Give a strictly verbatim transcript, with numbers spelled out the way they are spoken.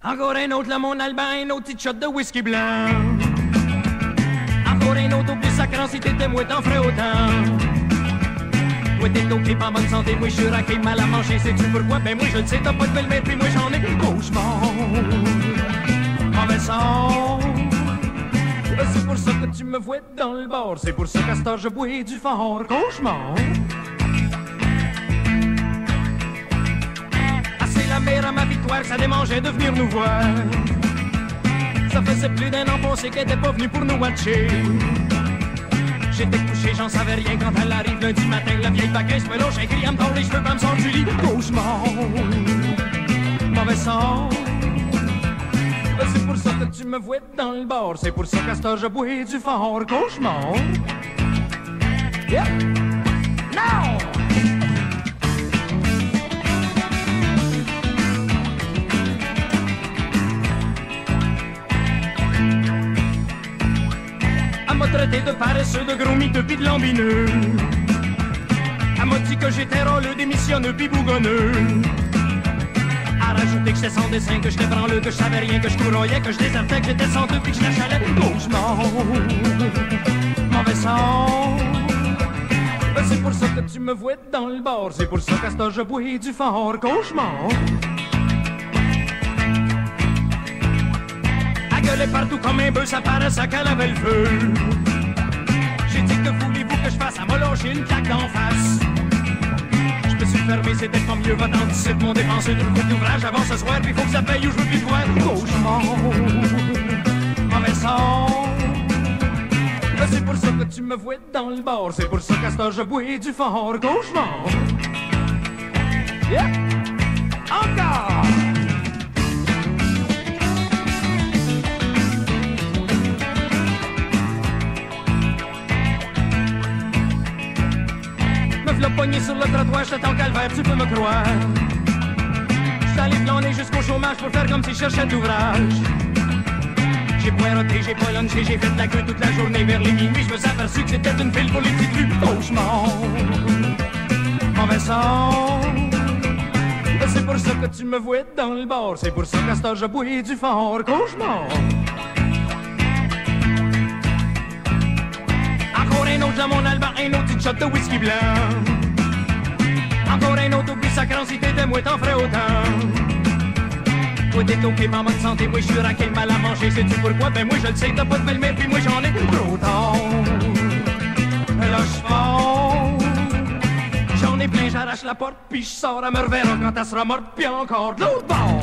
Encore un autre, là, mon Albin, un autre petit shot de whisky blanc. Encore un autre, au plus sacrant, si t'étais moi, t'en ferais autant. Toi, t'es ok, pas en bonne santé, moi, je suis raqué, mal à manger, sais-tu pourquoi? Ben, moi, je le sais, t'as pas de belle-mère, puis moi, j'en ai cauchemar. Mauvais sang. C'est pour ça que tu me vois dans le bar, c'est pour ça qu'à cette heure, je bois du fort. Cauchemar. La mère à ma victoire, ça démangeait de venir nous voir. Ça faisait plus d'un an passé qu'elle était pas venue pour nous watcher. J'étais couché, j'en savais rien quand elle arrive lundi matin. La vieille baguette me lâche, elle crie, elle me tord les cheveux, pas me sort du lit. Cauchemar, mauvais sang. C'est pour ça que tu me vois dans le bar, c'est pour ça qu'à cette heure je bois du fort. Cauchemar. Yeah. Now! Traité de paresseux, de gros miteux pis de lambineux. Elle m'a dit que j'étais rôleux, démissionneux pis bougonneux. À rajouter que j'étais sans dessin, que j'étais branleux, que je savais rien, que je courroyais, que je désertais, que j'étais sans deux pis que je l'achalais. Cauchemar, mauvais sang. C'est pour ça que tu me vois dans le bar, c'est pour ça qu'à cette heure je bois du fort. Cauchemar. Gueulait partout comme un bœuf, ça paraissait qu'elle avait le feu. J'ai dit que voulez-vous que je fasse, elle m'a lâché une claque d'en face. Je me suis fermé, c'était pas mieux, va t'en d'ici, mon dépensé tout le coup d'ouvrage avant ce soir, puis faut que ça paye ou je veux plus te voir. Cauchemar, mauvais sang. C'est pour ça que tu me vois dans le bar, c'est pour ça qu'à cette heure je bois du fort. Cauchemar. Yeah. Encore. Le poignet sur le trottoir, j'étais en calvaire, tu peux me croire. J'suis allé planer jusqu'au chômage pour faire comme si je cherchais d'ouvrage. J'ai poireauté, j'ai pas lunché, j'ai fait de la queue toute la journée vers les minuit. Je me suis aperçu que c'était une file pour les petites rues. Cauchemar, mauvais sang. C'est pour ça que tu me vois dans le bar, c'est pour ça qu'à cette heure je bois du fort. Cauchemar. Encore un autre, là, mon Albin, un autre petit shot de whisky blanc. Encore un autre, oublie sacrant, si t'étais moi, t'en ferais autant. Toi, t'es ok, mais en bonne santé, moi, je suis raqué, mal à manger, sais-tu pourquoi? Ben, moi, je le sais, t'as pas de belle-mère, puis moi, j'en ai trop tard. Lâche fort. J'en ai plein, j'arrache la porte, puis je sors, à me reverra quand elle sera morte, puis encore de l'autre bord.